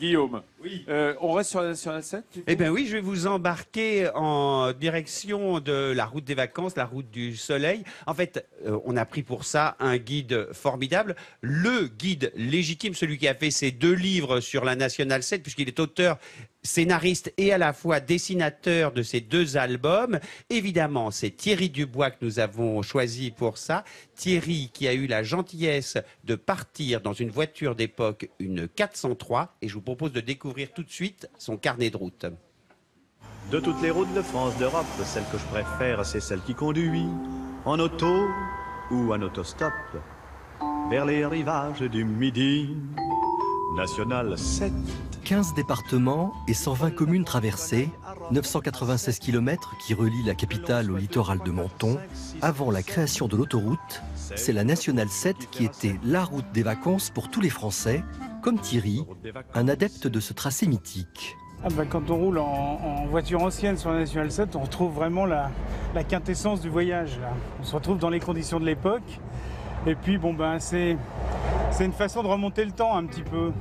Guillaume. Oui. On reste sur la Nationale 7 Eh bien oui, je vais vous embarquer en direction de la route des vacances, la route du soleil. En fait, on a pris pour ça un guide formidable, le guide légitime, celui qui a fait ses 2 livres sur la Nationale 7, puisqu'il est auteur, scénariste et à la fois dessinateur de ces 2 albums. Évidemment, c'est Thierry Dubois que nous avons choisi pour ça. Thierry qui a eu la gentillesse de partir dans une voiture d'époque, une 403, et je vous propose de découvrir tout de suite son carnet de route. De toutes les routes de France, d'Europe, celle que je préfère, c'est celle qui conduit en auto ou en autostop vers les rivages du Midi. Nationale 7. 15 départements et 120 communes traversées, 996 km qui relient la capitale au littoral de Menton. Avant la création de l'autoroute, c'est la Nationale 7 qui était la route des vacances pour tous les Français, comme Thierry, un adepte de ce tracé mythique. Quand on roule en voiture ancienne sur la Nationale 7, on retrouve vraiment la quintessence du voyage. Là. On se retrouve dans les conditions de l'époque. Et puis, c'est une façon de remonter le temps un petit peu.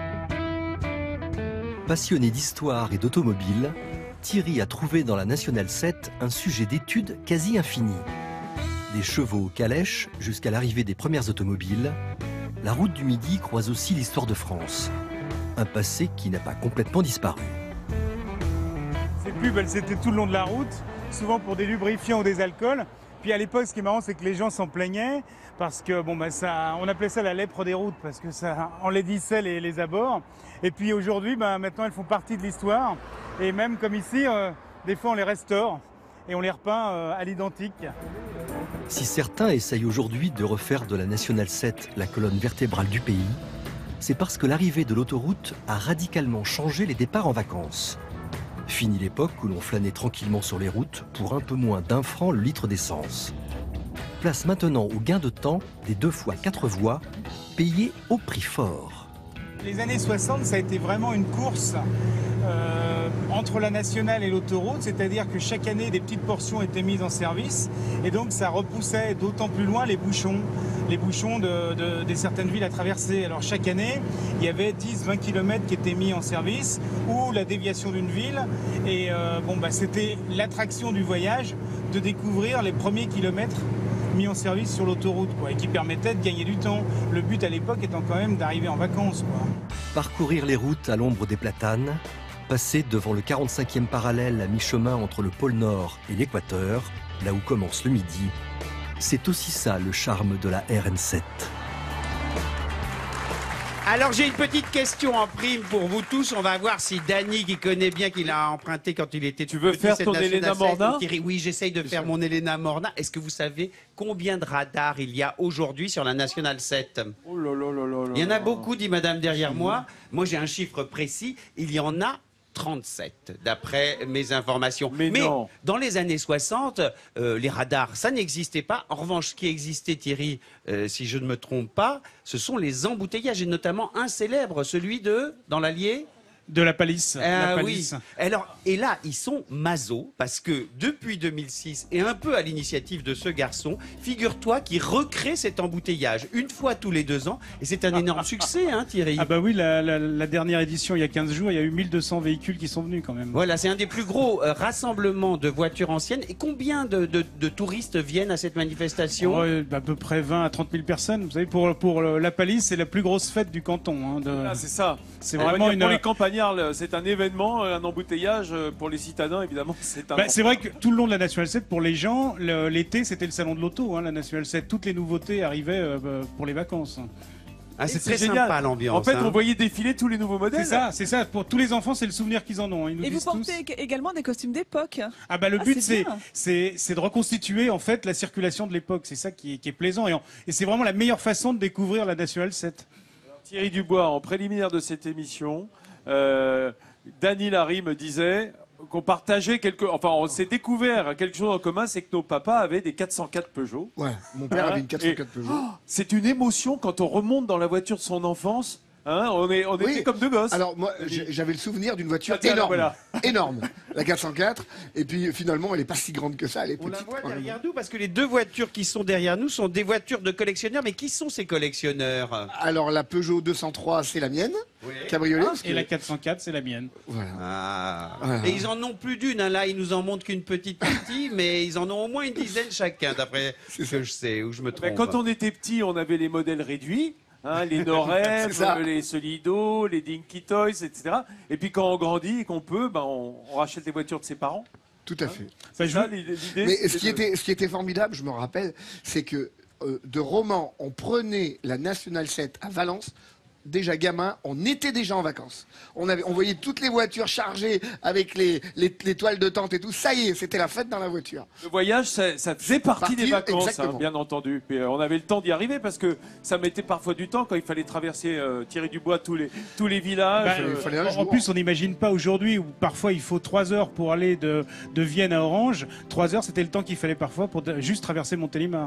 Passionné d'histoire et d'automobile, Thierry a trouvé dans la Nationale 7 un sujet d'étude quasi infini. Des chevaux aux calèches jusqu'à l'arrivée des premières automobiles, la route du Midi croise aussi l'histoire de France. Un passé qui n'a pas complètement disparu. Ces pubs, elles étaient tout le long de la route, souvent pour des lubrifiants ou des alcools. Puis à l'époque, ce qui est marrant, c'est que les gens s'en plaignaient parce que on appelait ça la lèpre des routes parce que ça enlaidissait les abords. Et puis aujourd'hui, maintenant, elles font partie de l'histoire. Et même comme ici, des fois, on les restaure et on les repeint à l'identique. Si certains essayent aujourd'hui de refaire de la Nationale 7 la colonne vertébrale du pays, c'est parce que l'arrivée de l'autoroute a radicalement changé les départs en vacances. Fini l'époque où l'on flânait tranquillement sur les routes pour un peu moins d'1 franc le litre d'essence. Place maintenant au gain de temps des 2 fois 4 voies, payées au prix fort. Les années 60, ça a été vraiment une course entre la nationale et l'autoroute, c'est-à-dire que chaque année, des petites portions étaient mises en service et donc ça repoussait d'autant plus loin les bouchons de certaines villes à traverser. Alors chaque année, il y avait 10-20 km qui étaient mis en service ou la déviation d'une ville et c'était l'attraction du voyage de découvrir les premiers kilomètres mis en service sur l'autoroute et qui permettait de gagner du temps. Le but à l'époque étant quand même d'arriver en vacances. Parcourir les routes à l'ombre des platanes, passer devant le 45e parallèle à mi-chemin entre le pôle Nord et l'équateur, là où commence le Midi, c'est aussi ça le charme de la RN7. Alors j'ai une petite question en prime pour vous tous. On va voir si Dany, qui connaît bien, qu'il a emprunté quand il était... Tu veux faire ton Elena Morna? Oui, j'essaye de faire mon Elena Morna. Est-ce que vous savez combien de radars il y a aujourd'hui sur la Nationale 7? Oh là là là là là. Il y en a beaucoup, dit madame derrière moi. Moi j'ai un chiffre précis. Il y en a 37, d'après mes informations. Mais non. Dans les années 60, les radars, ça n'existait pas. En revanche, ce qui existait, Thierry, si je ne me trompe pas, ce sont les embouteillages, et notamment un célèbre, celui dans l'Allier. De la Palisse. Oui. Alors, et là, ils sont maso parce que depuis 2006, et un peu à l'initiative de ce garçon, figure-toi qu'il recrée cet embouteillage une fois tous les 2 ans. Et c'est un énorme succès, hein, Thierry. Ah bah oui, la dernière édition, il y a 15 jours, il y a eu 1200 véhicules qui sont venus quand même. Voilà, c'est un des plus gros rassemblements de voitures anciennes. Et combien de touristes viennent à cette manifestation? À peu près 20 à 30 000 personnes. Vous savez, pour la Palisse, c'est la plus grosse fête du canton. Voilà, c'est ça. C'est vraiment pour les campagnards, c'est un événement, un embouteillage. Pour les citadins, évidemment, c'est un... c'est vrai que tout le long de la Nationale 7, pour les gens, l'été, c'était le salon de l'auto, la Nationale 7. Toutes les nouveautés arrivaient pour les vacances. Ah, c'est très génial. sympa l'ambiance. En fait, on voyait défiler tous les nouveaux modèles. C'est ça. Pour tous les enfants, c'est le souvenir qu'ils en ont. Et vous portez également des costumes d'époque. Le but, c'est de reconstituer en fait la circulation de l'époque. C'est ça qui est plaisant. Et c'est vraiment la meilleure façon de découvrir la Nationale 7. Alors, Thierry Dubois, en préliminaire de cette émission, Dany Larry me disait qu'on partageait on s'est découvert quelque chose en commun, c'est que nos papas avaient des 404 Peugeot. Ouais, mon père avait une 404 Peugeot. C'est une émotion quand on remonte dans la voiture de son enfance. On était comme 2 gosses. Alors moi, j'avais le souvenir d'une voiture énorme. Voilà. énorme, la 404. Et puis finalement, elle n'est pas si grande que ça. Elle est On la petite. voit derrière nous parce que les deux voitures qui sont derrière nous sont des voitures de collectionneurs. Mais qui sont ces collectionneurs? Alors la Peugeot 203, c'est la mienne, Oui. cabriolet. parce Et que- la 404, c'est la mienne. Voilà. Ah. Voilà. Et ils en ont plus d'une. Hein. Là, ils nous en montrent qu'une petite partie, mais ils en ont au moins une dizaine chacun, d'après ce que je sais, ou je me trompe. Ben, quand on était petit, on avait les modèles réduits. Hein, les C'est Norem, ça. les Solido, les Dinky Toys, etc. Et puis quand on grandit et qu'on peut, ben, on rachète les voitures de ses parents. Tout à fait. C'est je ça vous- l'idée. Mais c'est ce qui était formidable, je me rappelle, c'est que de Romans, on prenait la National 7 à Valence. Déjà gamin, on était déjà en vacances. On voyait toutes les voitures chargées avec les toiles de tente et tout. Ça y est, c'était la fête dans la voiture. Le voyage, ça faisait partie des vacances, hein, exactement. bien entendu. Puis, on avait le temps d'y arriver parce que ça mettait parfois du temps quand il fallait traverser Thierry-du-Bois, tous les villages. Bah, il fallait un en jour. plus, on n'imagine pas aujourd'hui où parfois il faut 3 heures pour aller de Vienne à Orange. 3 heures, c'était le temps qu'il fallait parfois pour juste traverser Montélimar.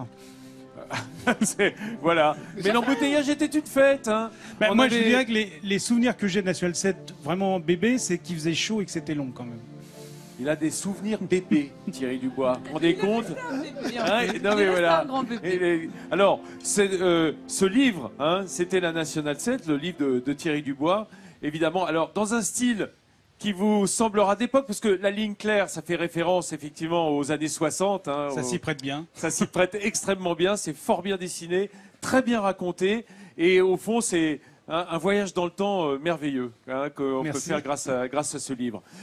Voilà. Mais l'embouteillage était une fête. Hein. Bah, On moi, avait- je dirais que les souvenirs que j'ai de National 7 vraiment bébé, c'est qu'il faisait chaud et que c'était long quand même. Il a des souvenirs bébés, Thierry Dubois. Vous vous rendez compte Hein, Il non mais est voilà. un grand bébé. Alors, ce livre, hein, c'était la National 7, le livre de Thierry Dubois, évidemment. Alors, dans un style qui vous semblera d'époque, parce que la ligne claire, ça fait référence effectivement aux années 60. Hein, Ça s'y prête bien. ça s'y prête extrêmement bien, c'est fort bien dessiné, très bien raconté, et au fond, c'est un voyage dans le temps merveilleux hein, qu'on peut Merci. faire grâce à ce livre.